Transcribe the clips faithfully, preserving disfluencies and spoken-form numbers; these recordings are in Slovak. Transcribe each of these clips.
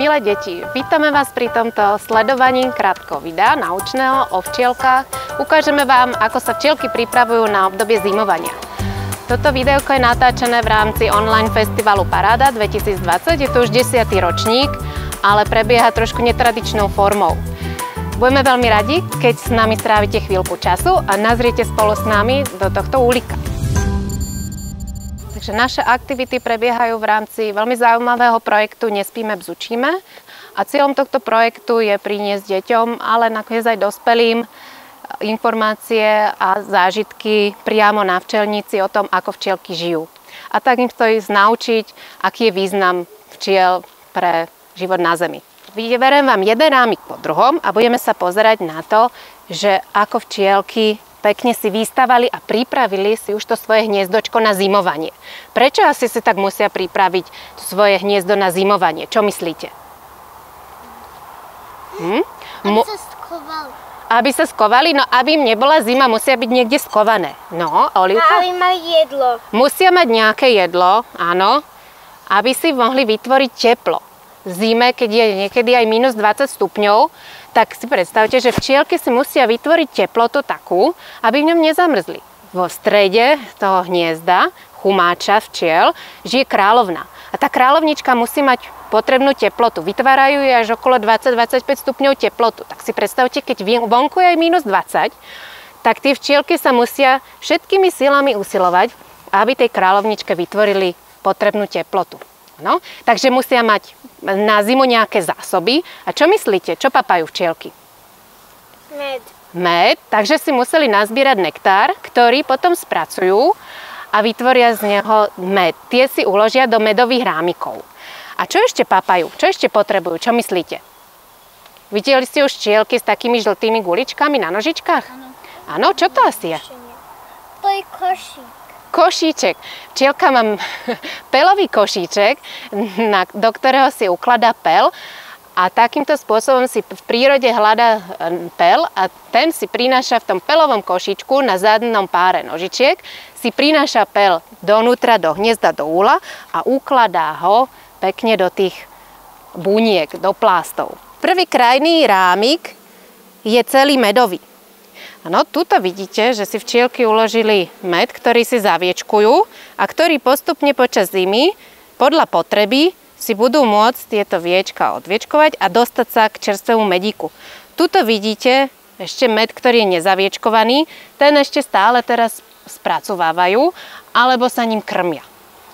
Milé deti, vítame vás pri tomto sledovaní krátkeho videa naučného o včielkách. Ukážeme vám, ako sa včielky pripravujú na obdobie zimovania. Toto videoko je natáčané v rámci online festivalu Paráda dvetisícdvadsať. Je to už desiaty ročník, ale prebieha trošku netradičnou formou. Budeme veľmi radi, keď s nami strávite chvíľku času a nazriete spolu s nami do tohto úlika. Takže naše aktivity prebiehajú v rámci veľmi zaujímavého projektu Nespíme, bzučíme. A cieľom tohto projektu je priniesť deťom, ale nakoniec aj dospelým, informácie a zážitky priamo na včielnici o tom, ako včielky žijú. A tak im chcú ísť naučiť, aký je význam včiel pre život na Zemi. Vyberiem vám jeden rámik po druhom a budeme sa pozerať na to, že ako včielky pekne si vystavali a pripravili si už to svoje hniezdočko na zimovanie. Prečo asi si tak musia pripraviť svoje hniezdo na zimovanie? Čo myslíte? Hm? Aby sa skovali. Aby sa skovali? No aby im nebola zima, musia byť niekde skované. No, Olivka? A aby mali jedlo. Musia mať nejaké jedlo, áno, aby si mohli vytvoriť teplo. V zime, keď je niekedy aj minus dvadsať stupňov, tak si predstavte, že včielky si musia vytvoriť teplotu takú, aby v ňom nezamrzli. Vo strede toho hniezda, chumáča včiel, žije kráľovna. A tá kráľovnička musí mať potrebnú teplotu. Vytvárajú ju až okolo dvadsať až dvadsaťpäť stupňov teplotu. Tak si predstavte, keď vonku je aj minus dvadsať, tak tie včielky sa musia všetkými silami usilovať, aby tej kráľovničke vytvorili potrebnú teplotu. No, takže musia mať na zimu nejaké zásoby. A čo myslíte? Čo papajú včielky? Med. Med, takže si museli nazbierať nektár, ktorý potom spracujú a vytvoria z neho med. Tie si uložia do medových rámikov. A čo ešte papajú? Čo ešte potrebujú? Čo myslíte? Videli ste už včielky s takými žltými guličkami na nožičkách? Áno. Áno, čo to asi je? To je košík. Košíček. Včielka má pelový košíček, na, do ktorého si ukladá pel a takýmto spôsobom si v prírode hľadá pel a ten si prináša v tom pelovom košíčku na zadnom páre nožičiek, si prináša pel donútra, do hniezda, do úla a ukladá ho pekne do tých buniek, do plástov. Prvý krajný rámik je celý medový. Áno, tuto vidíte, že si včielky uložili med, ktorý si zaviečkujú a ktorý postupne počas zimy podľa potreby si budú môcť tieto viečka odviečkovať a dostať sa k čerstvému medíku. Tuto vidíte ešte med, ktorý je nezaviečkovaný, ten ešte stále teraz spracovávajú alebo sa ním krmia.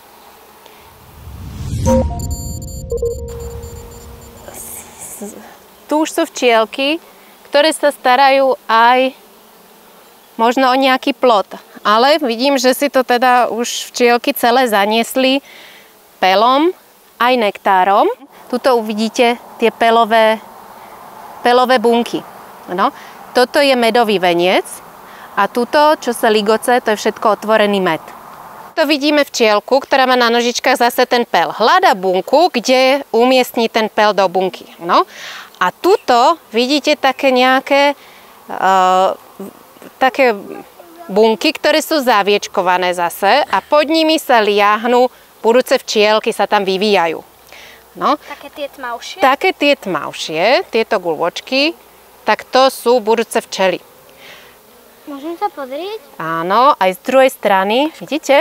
Tu už sú včielky, ktoré sa starajú aj možno o nejaký plod, ale vidím, že si to teda už včielky celé zaniesli pelom, aj nektárom. Tuto uvidíte tie pelové, pelové bunky. No, toto je medový veniec a tuto, čo sa ligoce, to je všetko otvorený med. To vidíme včielku, ktorá má na nožičkách zase ten pel. Hľadá bunku, kde umiestní ten pel do bunky. No, a tuto vidíte také nejaké uh, také bunky, ktoré sú zaviečkované zase a pod nimi sa liahnú budúce včielky, sa tam vyvíjajú. No, také tie tmavšie? Také tie tmavšie, tieto guľôčky, tak to sú budúce včely. Môžem sa pozrieť? Áno, aj z druhej strany, vidíte?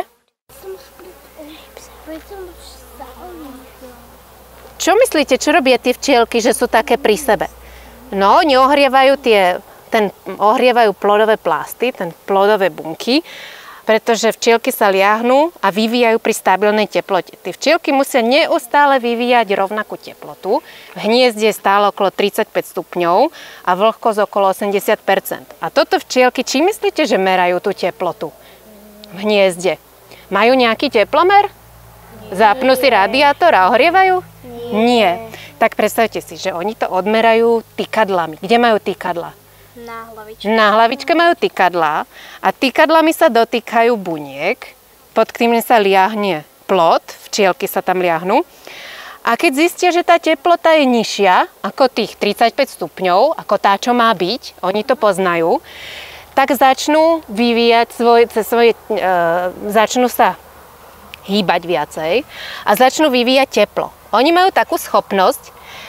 Čo myslíte, čo robia tie včielky, že sú také pri sebe? No, neohrievajú tie ten ohrievajú plodové plásty, ten plodové bunky, pretože včielky sa liahnú a vyvíjajú pri stabilnej teplote. Tie včielky musia neustále vyvíjať rovnakú teplotu. V hniezde je stále okolo tridsaťpäť stupňov a vlhkosť okolo osemdesiat percent. A toto včielky, či myslíte, že merajú tú teplotu v hniezde? Majú nejaký teplomer? Zapnú si radiátor a ohrievajú? Nie. Nie. Tak predstavte si, že oni to odmerajú tykadlami. Kde majú tykadla? Na hlavičke. Na hlavičke majú tykadlá a tykadlami sa dotýkajú buniek, pod ktorými sa liahne plod, včielky sa tam liahnú. A keď zistia, že tá teplota je nižšia ako tých tridsaťpäť stupňov, ako tá, čo má byť, oni to poznajú, tak začnú vyvíjať svoje, svoje e, začnú sa hýbať viacej a začnú vyvíjať teplo. Oni majú takú schopnosť,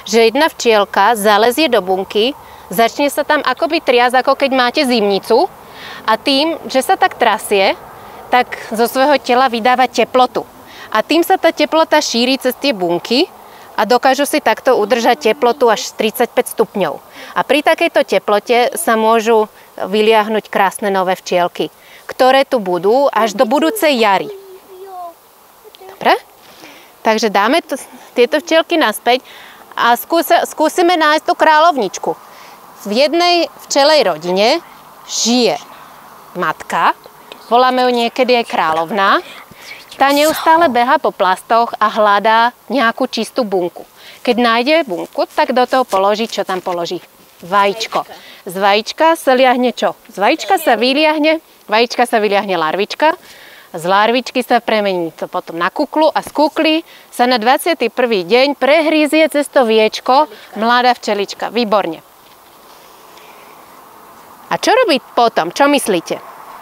že jedna včielka zalezie do bunky, začne sa tam akoby triasť, ako keď máte zimnicu a tým, že sa tak trasie, tak zo svojho tela vydáva teplotu. A tým sa tá teplota šíri cez tie bunky a dokážu si takto udržať teplotu až tridsaťpäť stupňov. A pri takejto teplote sa môžu vyliahnuť krásne nové včielky, ktoré tu budú až do budúcej jary. Dobre? Takže dáme to, tieto včielky naspäť a skúsa, skúsime nájsť tú kráľovničku. V jednej včelej rodine žije matka, voláme ju niekedy aj kráľovná. Tá neustále beha po plastoch a hľadá nejakú čistú bunku. Keď nájde bunku, tak do toho položí, čo tam položí? Vajíčko. Z vajíčka sa liahne čo? Z vajíčka sa vyliahne, vajíčka sa vyliahne larvička, z larvičky sa premení to potom na kuklu a z kukly sa na dvadsiaty prvý deň prehrízie cez to viečko mladá včelička. Výborne. A čo robí potom? Čo myslíte?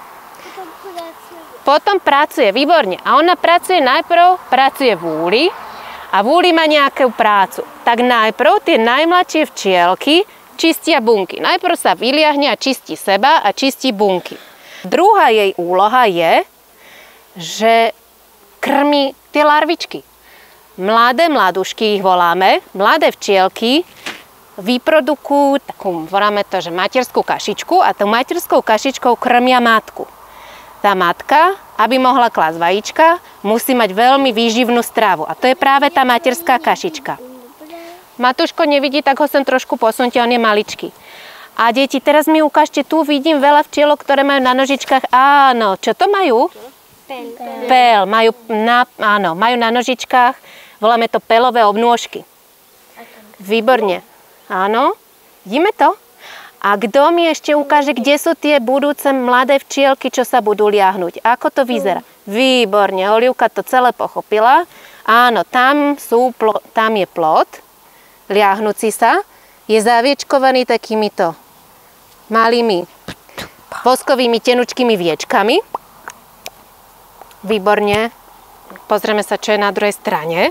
Potom pracuje, výborne. A ona pracuje najprv, pracuje v úli a v úli má nejakú prácu. Tak najprv tie najmladšie včielky čistia bunky. Najprv sa vyliahne a čistí seba a čistí bunky. Druhá jej úloha je, že krmi tie larvičky. Mladé mladušky ich voláme, mladé včielky vyprodukujú takú, voláme to, že materskú kašičku a tou materskou kašičkou krmia matku. Tá matka, aby mohla klásť vajíčka, musí mať veľmi výživnú stravu. A to je práve tá materská kašička. Matúško nevidí, tak ho sem trošku posunte, on je maličký. A deti, teraz mi ukážte, tu vidím veľa včielok, ktoré majú na nožičkách. Áno, čo to majú? Pel. Pel. Majú na, áno, majú na nožičkách, voláme to pelové obnôžky. Výborne. Áno, vidíme to? A kto mi ešte ukáže, kde sú tie budúce mladé včielky, čo sa budú liahnuť? Ako to vyzerá? Výborne, Olivka to celé pochopila. Áno, tam, sú, tam je plod, liahnúci sa, je zaviečkovaný takýmito malými voskovými tenučkými viečkami. Výborne. Pozrieme sa, čo je na druhej strane.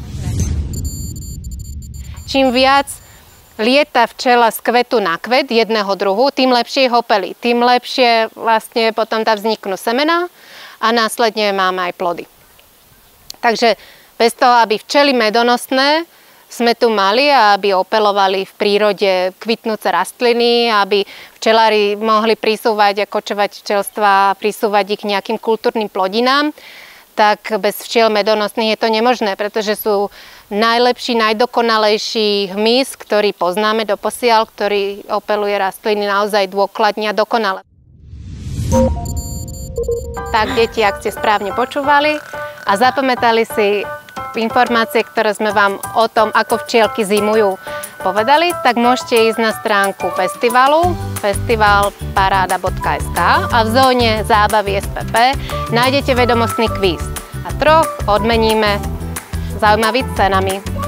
Čím viac lieta včela z kvetu na kvet jedného druhu, tým lepšie ho pelí. Tým lepšie vlastne potom tam vzniknú semená a následne máme aj plody. Takže bez toho, aby včely medonosné sme tu mali a aby opelovali v prírode kvitnúce rastliny, aby včelári mohli prisúvať a kočovať včelstva a prisúvať ich k nejakým kultúrnym plodinám, tak bez včiel medonosných je to nemožné, pretože sú najlepší, najdokonalejší hmyz, ktorý poznáme doposiaľ, ktorý opeluje rastliny naozaj dôkladne a dokonale. Tak, deti, ak ste správne počúvali a zapamätali si informácie, ktoré sme vám o tom, ako včielky zimujú, povedali, tak môžete ísť na stránku festivalu festival paráda bodka es ká a v zóne zábavy es pé pé nájdete vedomostný kvíz a troch odmeníme zaujímavými cenami.